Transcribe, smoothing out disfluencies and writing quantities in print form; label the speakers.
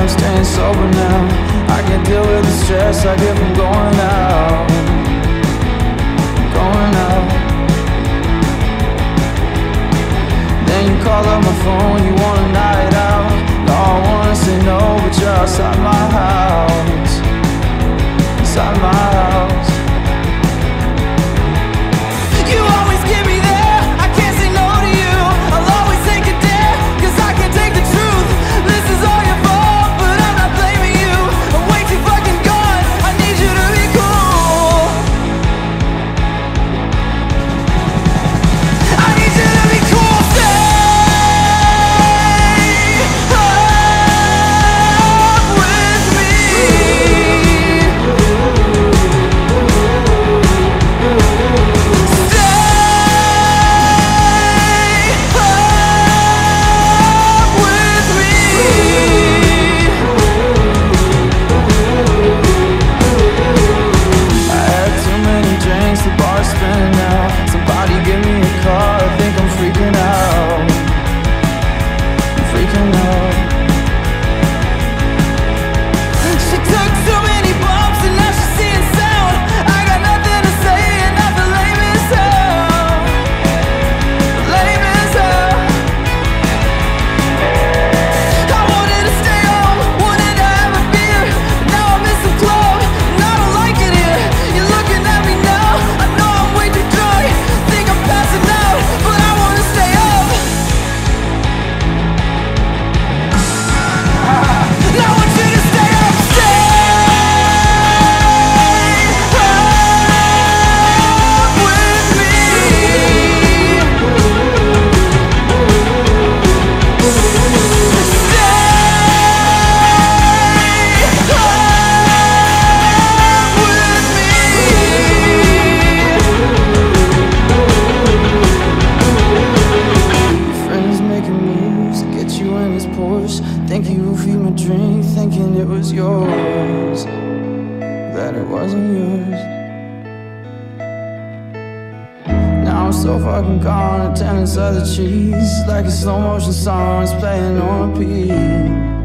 Speaker 1: I'm staying sober now. I can't deal with the stress I get from going out. Going out. Then you call up my phone, you want a night out. No, I wanna say no, but you're outside my house. Inside my house. You always give me there, I can't say no to you. I'll always take a dare, cause I can't take the truth. This is all your fault, but I'm not blaming you. I'm way too fucking gone, I need you to be cool. I need you to be cool. Stay up with me. Think you feed my drink, thinking it was yours, that it wasn't yours. Now I'm so fucking gone, attendance of the cheese, like a slow motion song, it's playing on repeat.